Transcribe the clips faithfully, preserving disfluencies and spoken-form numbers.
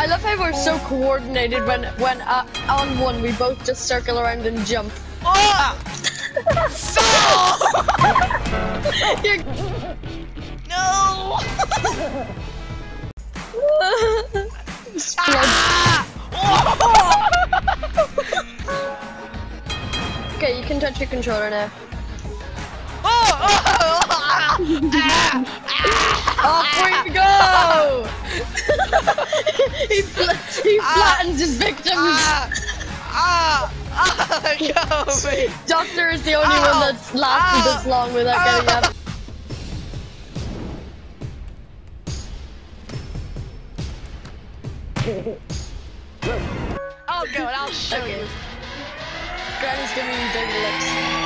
I love how we're so coordinated when when uh, on one we both just circle around and jump. Oh! So! You're... No! ah! Oh! Okay, you can touch your controller now. Oh! Oh! Ah! Off we go! he fl he flattens his victims. Ah! Ah! Ah! Let go of me! Doctor is the only Ow! one that's lasted Ow! this long without Ow! getting up. I'll go and I'll show Okay. you. Granny's giving you dirty looks.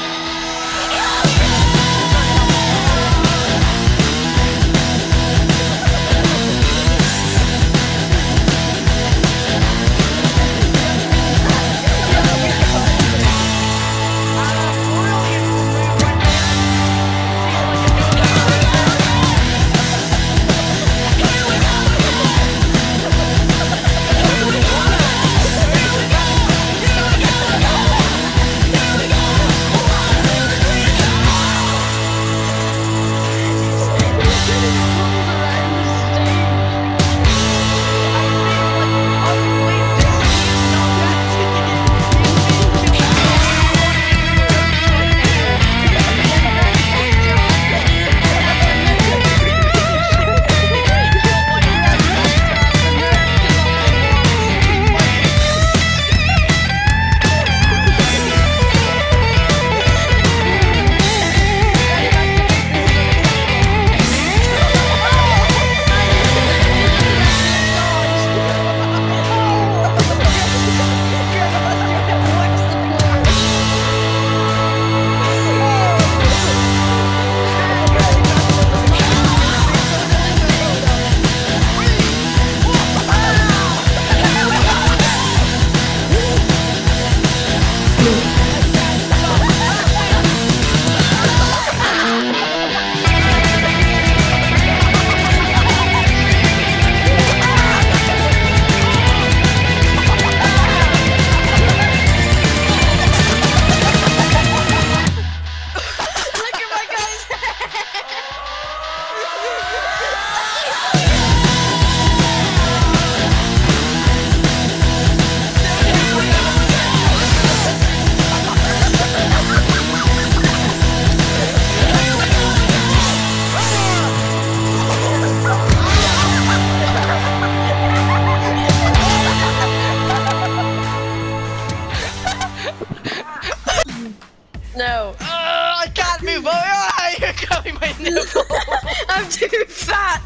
No. Uh, I can't move. Oh, you're grabbing my nipple. I'm too fat.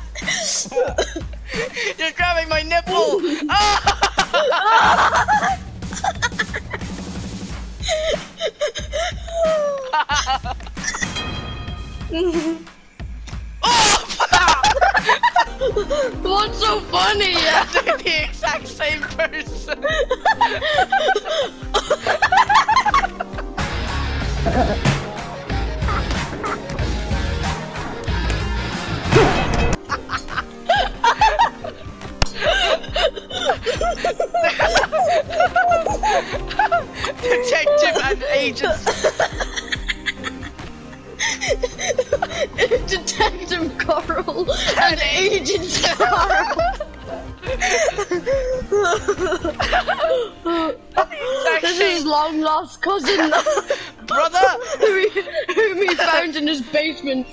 You're grabbing my nipple. Ah! What's so funny? They're the exact same person. Detective and agents. Detective Carl and Agent Carl. This is his long lost cousin, Brother, who he, whom he found in his basement.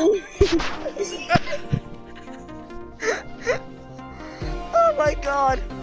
Oh my god.